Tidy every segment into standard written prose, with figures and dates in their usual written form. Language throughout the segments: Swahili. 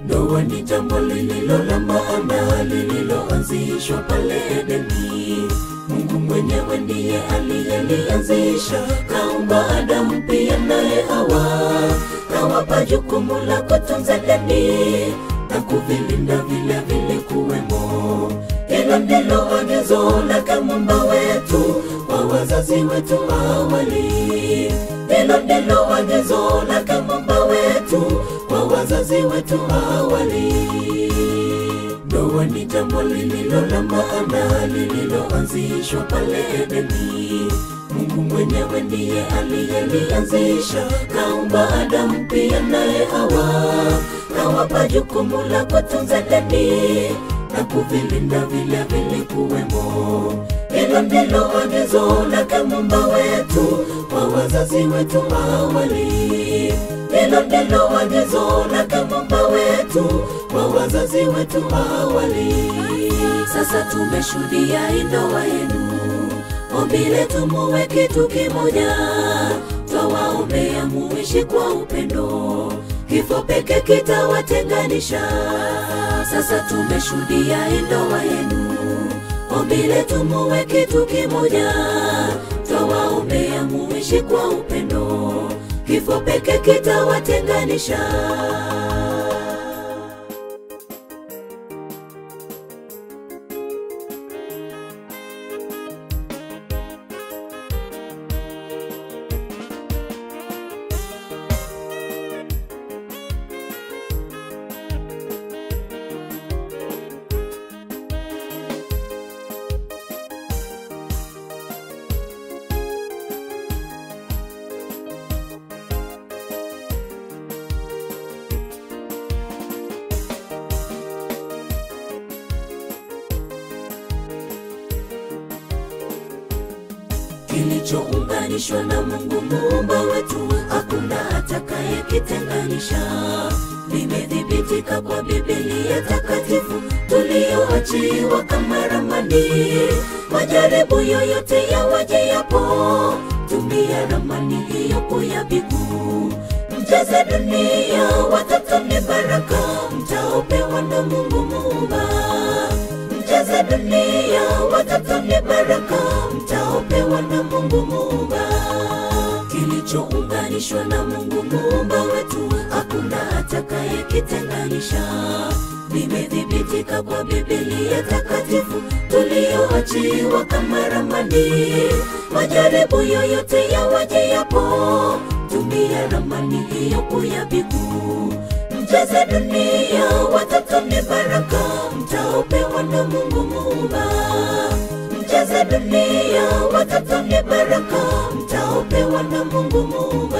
Ndoa ni jambo lililo la maana, lililoanzishwa pale Edeni. Mungu mwenyewe ndiye aliyelianzisha, kaumba Adamu pia naye Hawa, kawapa jukumu la kutunza deni na kuvilinda vile vilikuwemo. Hilo ndilo agizo la Muumba wetu kwa wazazi wetu awali. Hilo ndilo agizo la Muumba wetu kwa wazazi wetu awali. Ndoa ni jambo lililo la maana, lililoanzishwa pale Edeni. Mungu mwenyewe ndiye aliyelianzisha, kaumba Adamu pia naye Hawa, kawapa jukumu la kutunza deni na kuvilinda vile vilikuwemo. Hilo ndilo agizo la Muumba wetu kwa wazazi wetu awali. Hilo ndilo agizo la Muumba wetu kwa wazazi wetu awali. Sasa tumeshuhudia ndoa yenu, ombi letu muwe kitu kimoja. Twawaombea muishi kwa upendo, kifo peke kitawatenganisha. Sasa tumeshuhudia ndoa yenu, ombi letu muwe kitu kimoja. Twawaombea muishi kwa upendo, kifo peke kitawatenganisha. Kilichounganishwa na Mungu Muumba wetu, hakuna atakayekitenganisha. Limedhibitika kwa Biblia takatifu tuliyoachiwa kama ramani. Majaribu yoyote yawajiapo, tumia ramani hiyo kuyapiku. Mjaze dunia, watoto ni baraka, mtaopewa na Mungu Muumba. Mjaze dunia, watoto ni baraka, mtaopewa na Mungu Muumba. Kilichounganishwa na Mungu Muumba wetu, hakuna atakayekitenganisha. Limedhibitika kwa Biblia takatifu tuliyoachiwa kama ramani. Majaribu yoyote yawajiapo, tumia ramani hiyo kuyapiku. Mjaze dunia, watoto ni baraka, mtaopewa na Mungu Muumba. Mjaze dunia, watoto ni baraka, mtaopewa na Mungu Muumba.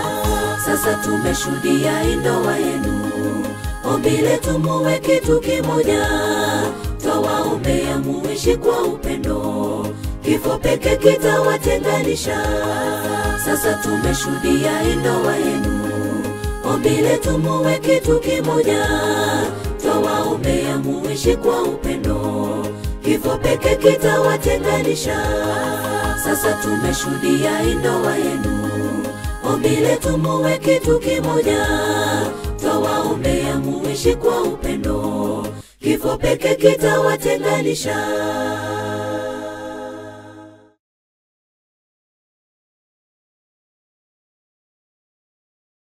Sasa tumeshuhudia ndoa yenu, ombi letu muwe kitu kimoja. Twawaombea muishi kwa upendo, kifo peke kitawatenganisha. Sasa tumeshuhudia ndoa yenu, ombi letu muwe kitu kimoja. Twawaombea muishi kwa upendo, kifo peke kitawatenganisha. Sasa tumeshuhudia ndoa yenu, ombi letu muwe kitu kimoja. Twawaombea muishi kwa upendo, kifo peke kitawatenganisha.